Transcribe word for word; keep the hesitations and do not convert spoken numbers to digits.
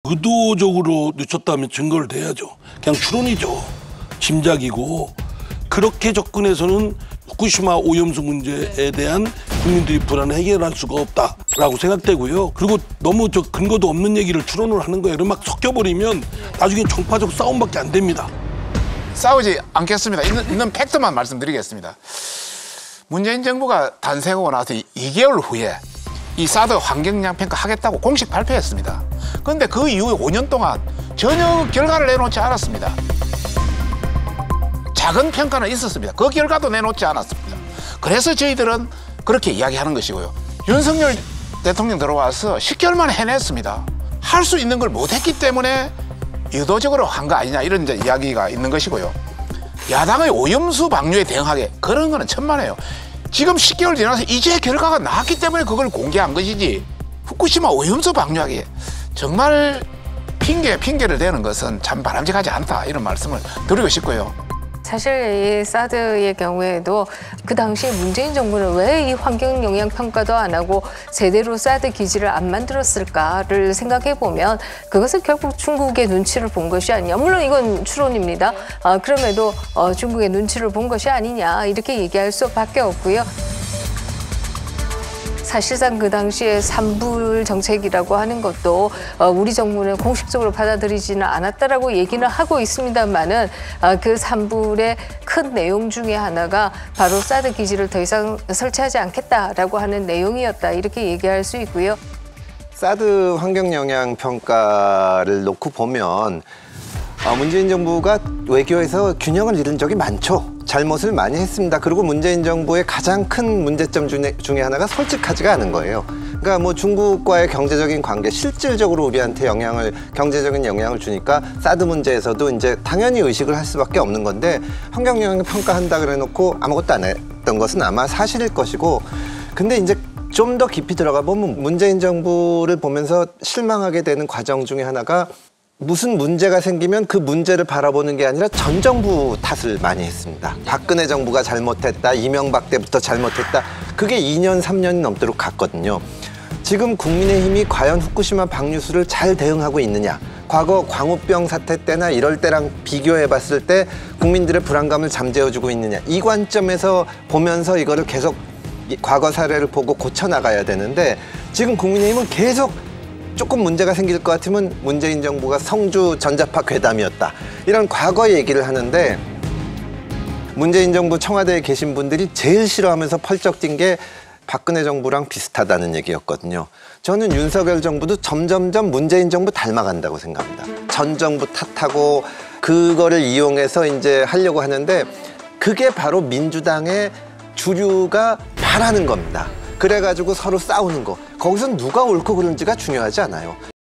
의도적으로 늦췄다면 증거를 대야죠. 그냥 추론이죠. 짐작이고. 그렇게 접근해서는 후쿠시마 오염수 문제에 대한 국민들이 불안을 해결할 수가 없다라고 생각되고요. 그리고 너무 저 근거도 없는 얘기를 추론을 하는 거예요. 막 섞여버리면 나중에 정파적 싸움밖에 안 됩니다. 싸우지 않겠습니다. 있는, 있는 팩트만 말씀드리겠습니다. 문재인 정부가 탄생하고 나서 이 개월 후에 이 사드 환경영향 평가 하겠다고 공식 발표했습니다. 그런데 그 이후에 오 년 동안 전혀 결과를 내놓지 않았습니다. 작은 평가는 있었습니다. 그 결과도 내놓지 않았습니다. 그래서 저희들은 그렇게 이야기하는 것이고요. 윤석열 대통령 들어와서 십 개월 만에 해냈습니다. 할 수 있는 걸 못했기 때문에 의도적으로 한 거 아니냐 이런 이제 이야기가 있는 것이고요. 야당의 오염수 방류에 대응하게 그런 거는 천만에요. 지금 십 개월 지나서 이제 결과가 나왔기 때문에 그걸 공개한 것이지 후쿠시마 오염수 방류하기에 정말 핑계, 핑계를 대는 것은 참 바람직하지 않다 이런 말씀을 드리고 싶고요. 사실 이 사드의 경우에도 그 당시에 문재인 정부는 왜 이 환경 영향 평가도 안 하고 제대로 사드 기지를 안 만들었을까를 생각해 보면 그것은 결국 중국의 눈치를 본 것이 아니냐. 물론 이건 추론입니다. 아, 그럼에도 어, 중국의 눈치를 본 것이 아니냐 이렇게 얘기할 수밖에 없고요. 사실상 그 당시에 산불 정책이라고 하는 것도 우리 정부는 공식적으로 받아들이지는 않았다라고 얘기는 하고 있습니다만은 그 산불의 큰 내용 중에 하나가 바로 사드 기지를 더 이상 설치하지 않겠다라고 하는 내용이었다 이렇게 얘기할 수 있고요. 사드 환경 영향 평가를 놓고 보면 문재인 정부가 외교에서 균형을 잃은 적이 많죠. 잘못을 많이 했습니다. 그리고 문재인 정부의 가장 큰 문제점 중에, 중에 하나가 솔직하지가 않은 거예요. 그러니까 뭐 중국과의 경제적인 관계, 실질적으로 우리한테 영향을, 경제적인 영향을 주니까 사드 문제에서도 이제 당연히 의식을 할 수밖에 없는 건데 환경 영향 평가한다 그래 놓고 아무것도 안 했던 것은 아마 사실일 것이고, 근데 이제 좀 더 깊이 들어가 보면 문재인 정부를 보면서 실망하게 되는 과정 중에 하나가 무슨 문제가 생기면 그 문제를 바라보는 게 아니라 전 정부 탓을 많이 했습니다. 박근혜 정부가 잘못했다, 이명박 때부터 잘못했다. 그게 이 년, 삼 년이 넘도록 갔거든요. 지금 국민의힘이 과연 후쿠시마 방류수를 잘 대응하고 있느냐. 과거 광우병 사태 때나 이럴 때랑 비교해봤을 때 국민들의 불안감을 잠재워주고 있느냐. 이 관점에서 보면서 이거를 계속 과거 사례를 보고 고쳐나가야 되는데 지금 국민의힘은 계속 조금 문제가 생길 것 같으면 문재인 정부가 성주 전자파 괴담이었다. 이런 과거 얘기를 하는데 문재인 정부 청와대에 계신 분들이 제일 싫어하면서 펄쩍 뛴 게 박근혜 정부랑 비슷하다는 얘기였거든요. 저는 윤석열 정부도 점점점 문재인 정부 닮아간다고 생각합니다. 전 정부 탓하고 그거를 이용해서 이제 하려고 하는데 그게 바로 민주당의 주류가 바라는 겁니다. 그래가지고 서로 싸우는 거. 거기서 누가 옳고 그른지가 중요하지 않아요.